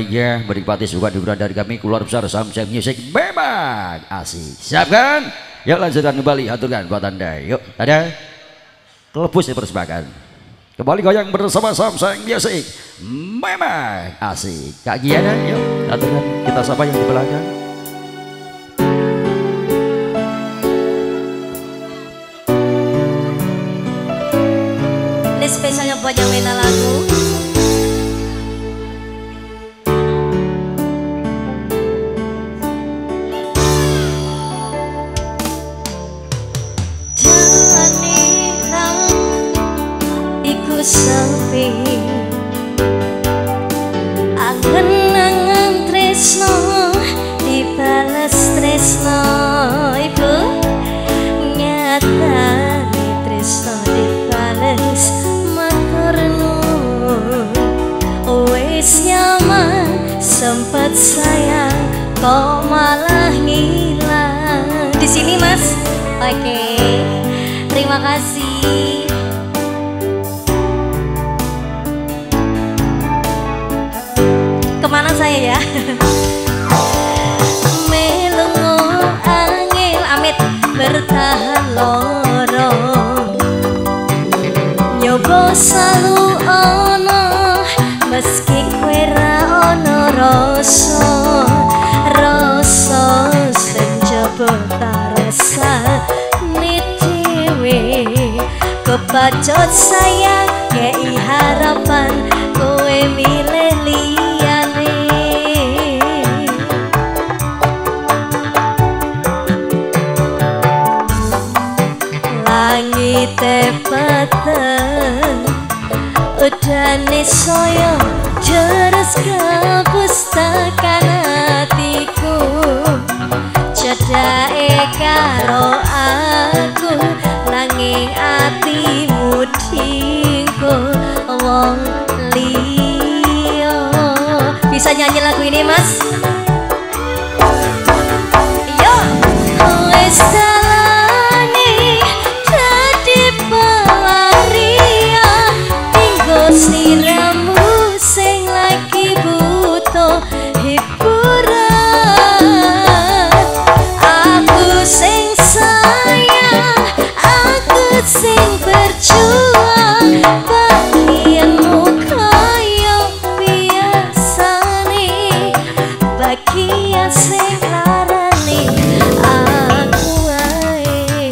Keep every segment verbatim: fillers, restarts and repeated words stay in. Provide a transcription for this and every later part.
Ya, menikmati suka hiburan dari kami keluar besar Samsung Music memang asik. Siap kan? Yuk lanjutkan kembali, aturkan buat anda. Yuk, ada kelebus dipersembahkan. Kembali goyang bersama Samsung Music memang asik. Kak Giana, yuk aturkan, kita sapa yang di belakang. Ini spesialnya buat yang minta lagu. Sepi angen-angen tresno dibales tresno ibu nyatane tresno dibales matur nuwun wis nyaman sempet sayang kok malah ngilang di sini mas. Oke, terima kasih. Kemana saya ya? Melongo angin amit bertahan lorong nyoba selalu ono meski kue ra ono rasa rasa senjaba tarasa nitewe kebacot sayang kei harapan kowe milih liyane langit peteng udane soyo jeres kepustakan hatiku cedake karo aku nanging atimu dinggo wong liya. Bisa nyanyi lagu ini mas? Yo wis dalane dadi pelarian dinggo sliramu sing lagi butuh hiburan aku sing sayang aku sing berjuang bagianmu kaya biasane bagian sing larane aku wae.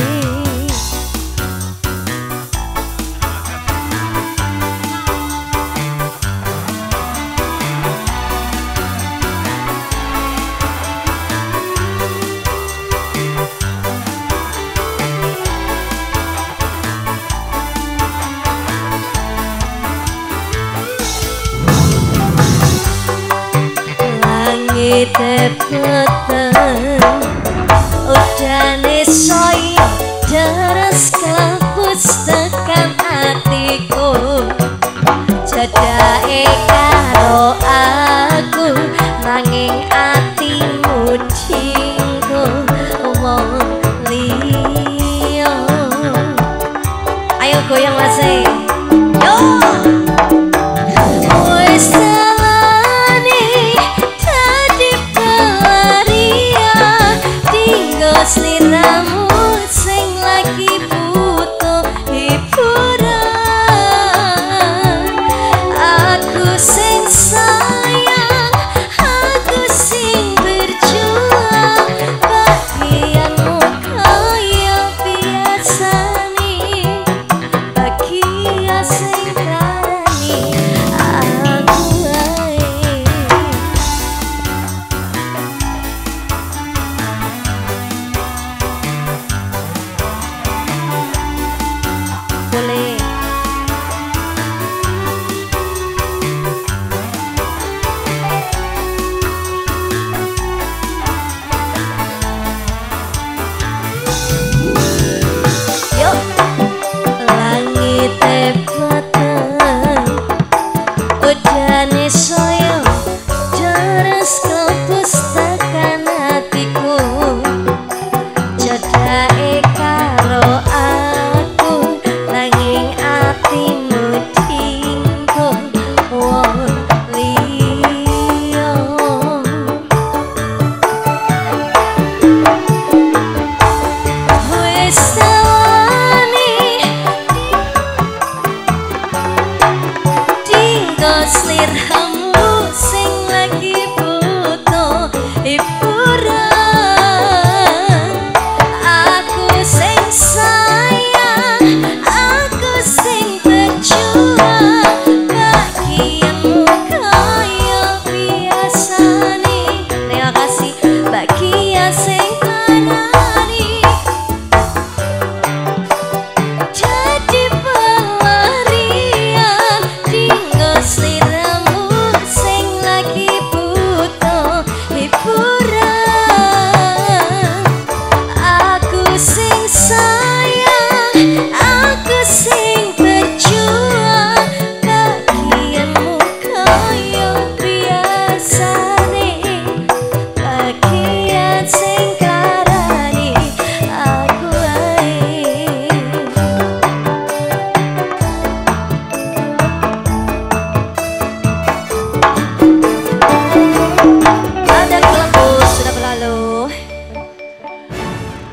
Langit peteng udane soyo deres kelapus tekan hatiku cedake karo aku nanging atimu dinggo wong liya. Ayo goyang mas yo wis dalane dadi pelarian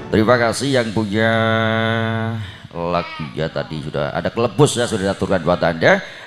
Terima kasih yang punya lagu ya tadi sudah ada kelebus ya sudah diaturkan buat Anda.